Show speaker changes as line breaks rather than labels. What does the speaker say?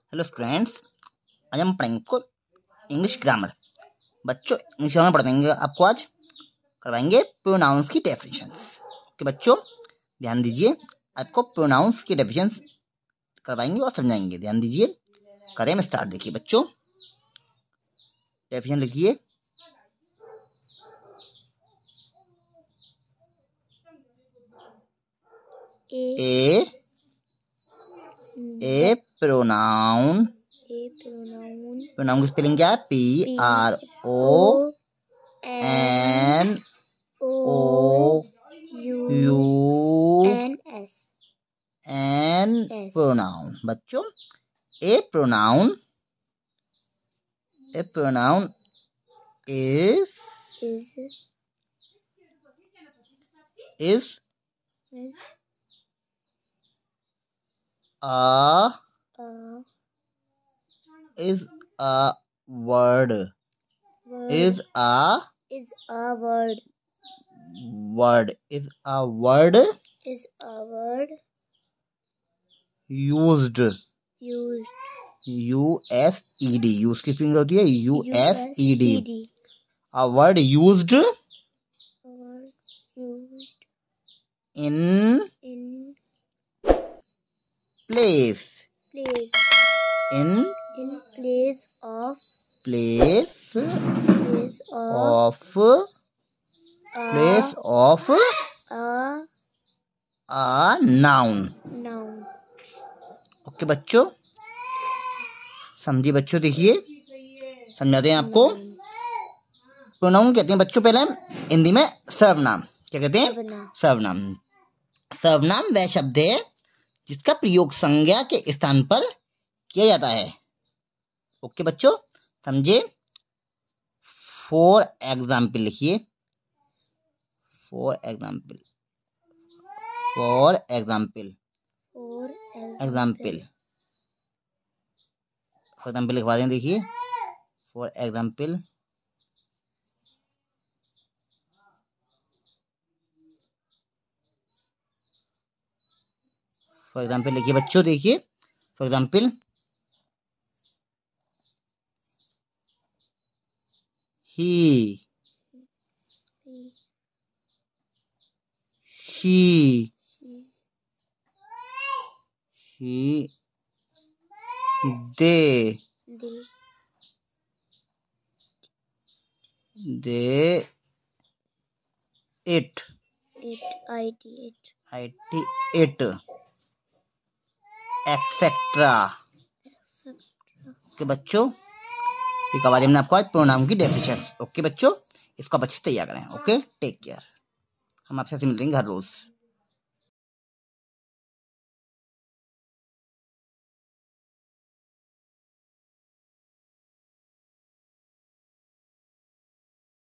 Hello students, आज हम पढ़ेंगे आपको इंग्लिश ग्रामर। बच्चों, इंग्लिश ग्रामर पढ़ेंगे आपको आज करवाएंगे प्रोनाउंस की डेफिनेशंस। ओके बच्चों, ध्यान दीजिए, आपको प्रोनाउंस की डेफिनेशंस करवाएंगे और समझाएंगे। ध्यान दीजिए, करें हम स्टार्ट। देखिए बच्चों, डेफिनेशन लिखिए। ए प्रोनाउन की स्पेलिंग क्या है? PRONOUN pronoun. बच्चों, a pronoun is a word used USED। Use की स्पेलिंग होती है USED। a word used in place of a noun। Okay बच्चों, समझिए बच्चों। देखिए, समझाते हैं आपको। प्रोनाउन कहते हैं बच्चों, पहले हिंदी में सर्वनाम। क्या कहते हैं? सर्वनाम। सर्वनाम वह शब्द है जिसका प्रयोग संज्ञा के स्थान पर किया जाता है। ओके बच्चों, समझे? फॉर एग्जाम्पल लिखिए। फॉर एग्जाम्पल लिखवा दें। देखिए, फॉर एग्जाम्पल लिखिए बच्चों। देखिए, for example he, she, they, it, etcetera. Okay बच्चों, ये करवा दी हमने आपको आज प्रोनाउन की डेफिनेशन। ओके बच्चों, इसको आप अच्छे से तैयार करें। Okay, take care. हम आपसे मिलते हैं हर रोज।